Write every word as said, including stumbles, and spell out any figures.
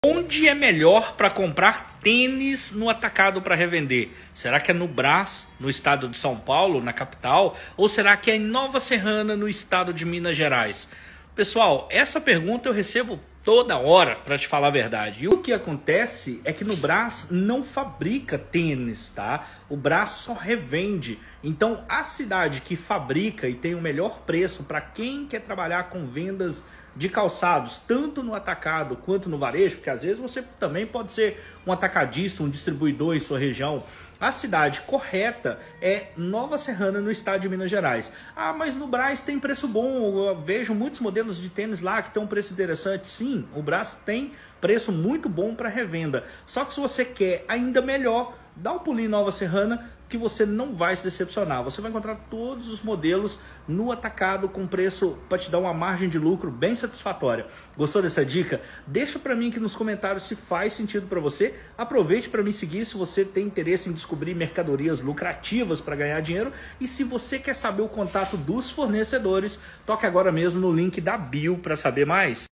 Onde é melhor para comprar tênis no atacado para revender? Será que é no Brás, no estado de São Paulo, na capital? Ou será que é em Nova Serrana, no estado de Minas Gerais? Pessoal, essa pergunta eu recebo toda hora, para te falar a verdade. E o que acontece é que no Brás não fabrica tênis, tá? O Brás só revende. Então, a cidade que fabrica e tem o melhor preço para quem quer trabalhar com vendas de calçados, tanto no atacado quanto no varejo, porque às vezes você também pode ser um atacadista, um distribuidor em sua região. A cidade correta é Nova Serrana, no estado de Minas Gerais. Ah, mas no Brás tem preço bom, eu vejo muitos modelos de tênis lá que tem um preço interessante. Sim, o Brás tem preço muito bom para revenda. Só que se você quer ainda melhor, dá um pulinho em Nova Serrana, que você não vai se decepcionar. Você vai encontrar todos os modelos no atacado com preço para te dar uma margem de lucro bem satisfatória. Gostou dessa dica? Deixa para mim aqui nos comentários se faz sentido para você. Aproveite para me seguir se você tem interesse em descobrir mercadorias lucrativas para ganhar dinheiro. E se você quer saber o contato dos fornecedores, toque agora mesmo no link da bio para saber mais.